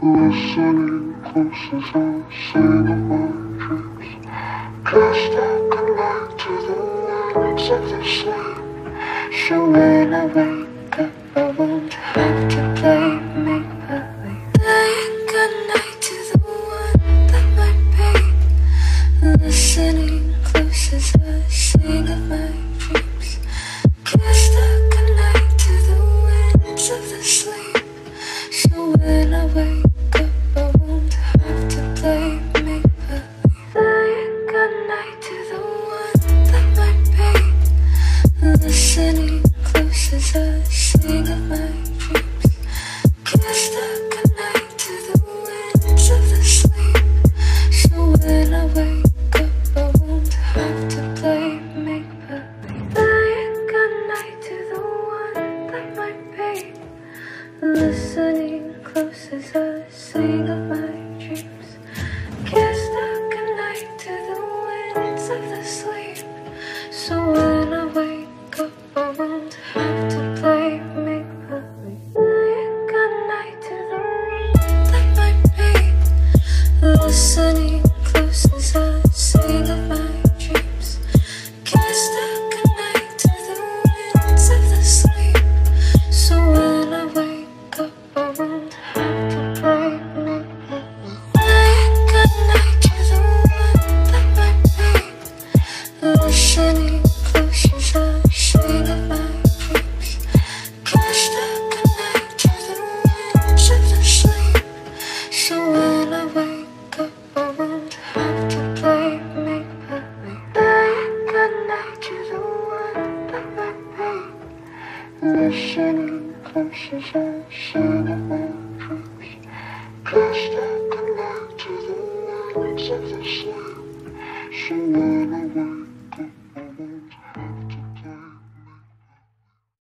Listening close as I sing of my dreams. Cast out goodnight to the winds of the sleep. So when I wake up, I won't have to play make-believe. Saying goodnight to the one that might be. Listening close as I sing of my dreams. Cast out goodnight to the winds of the sleep. So when I wake up, I won't have to play make-believe. Saying goodnight to the one that might be. Listening close as I sing of my dreams. Cast out goodnight to the winds of the sleep. So when I wake up, I won't have to play make-believe. Saying goodnight to the one that might be. Listening close as I sing of my dreams. Cast out goodnight to the winds of the sleep. So when I wake up, I won't have to play make-believe. Saying goodnight to the one that might be. Listening close as I sing of my dreams. Cast out goodnight to the winds of the sleep. So when I wake up, I won't have to play make-believe. Saying goodnight to the one that might be. Listening close as I sing of my dreams. Cast out goodnight to the winds of the sleep. So when I wake up, I won't have to play make-believe. Saying goodnight to the one that might be. Listening close as I sing of my dreams. Cast out goodnight to the winds of the sleep. So when I wake